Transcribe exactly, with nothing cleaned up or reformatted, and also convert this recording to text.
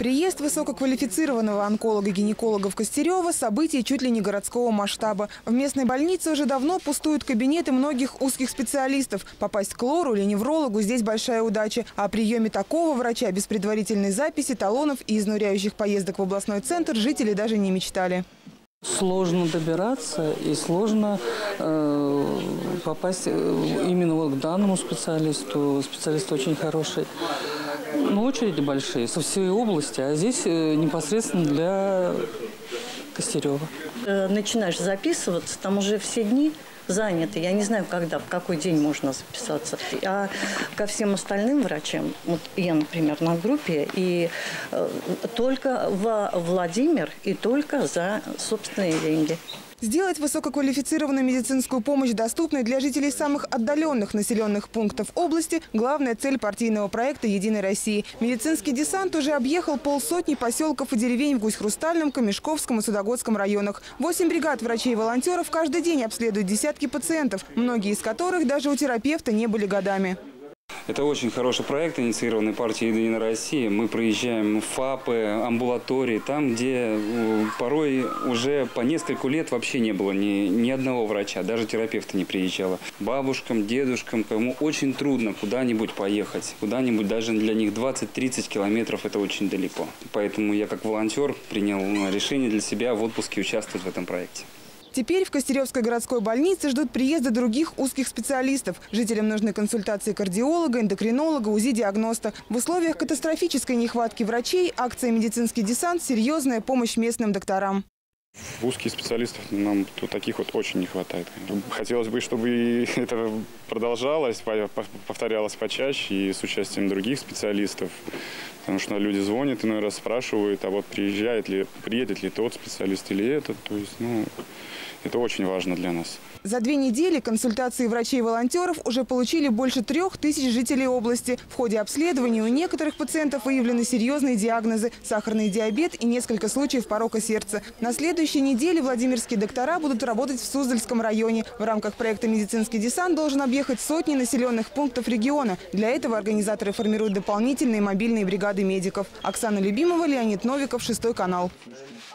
Приезд высококвалифицированного онколога-гинеколога в Костерево – событие чуть ли не городского масштаба. В местной больнице уже давно пустуют кабинеты многих узких специалистов. Попасть к лору или неврологу здесь большая удача. О приеме такого врача без предварительной записи, талонов и изнуряющих поездок в областной центр жители даже не мечтали. Сложно добираться и сложно э, попасть именно вот к данному специалисту. Специалист очень хороший. Но очереди большие со всей области, а здесь непосредственно для Костерева. Начинаешь записываться, там уже все дни заняты. Я не знаю, когда, в какой день можно записаться. А ко всем остальным врачам, вот я, например, на группе, и э, только во Владимир, и только за собственные деньги. Сделать высококвалифицированную медицинскую помощь доступной для жителей самых отдаленных населенных пунктов области – главная цель партийного проекта «Единой России». Медицинский десант уже объехал полсотни поселков и деревень в Гусь-Хрустальном, Камешковском и Судогодском районах. Восемь бригад врачей и волонтеров каждый день обследуют десятки пациентов, многие из которых даже у терапевта не были годами. Это очень хороший проект, инициированный партией «Единой России». Мы проезжаем ФАПы, амбулатории, там, где порой уже по несколько лет вообще не было ни, ни одного врача, даже терапевта не приезжало. Бабушкам, дедушкам, кому очень трудно куда-нибудь поехать, куда-нибудь даже для них двадцать-тридцать километров – это очень далеко. Поэтому я как волонтер принял решение для себя в отпуске участвовать в этом проекте. Теперь в Костеревской городской больнице ждут приезда других узких специалистов. Жителям нужны консультации кардиолога, эндокринолога, УЗИ-диагноста. В условиях катастрофической нехватки врачей акция «Медицинский десант» – серьезная помощь местным докторам. Узких специалистов нам тут таких вот очень не хватает. Хотелось бы, чтобы это продолжалось, повторялось почаще и с участием других специалистов. Потому что люди звонят, иной раз спрашивают, а вот приезжает ли, приедет ли тот специалист или этот. То есть, ну, это очень важно для нас. За две недели консультации врачей и волонтеров уже получили больше трех тысяч жителей области. В ходе обследования у некоторых пациентов выявлены серьезные диагнозы – сахарный диабет и несколько случаев порока сердца. На следующей неделе владимирские доктора будут работать в Суздальском районе. В рамках проекта «Медицинский десант» должен объехать сотни населенных пунктов региона. Для этого организаторы формируют дополнительные мобильные бригады медиков. Оксана Любимова, Леонид Новиков, Шестой канал.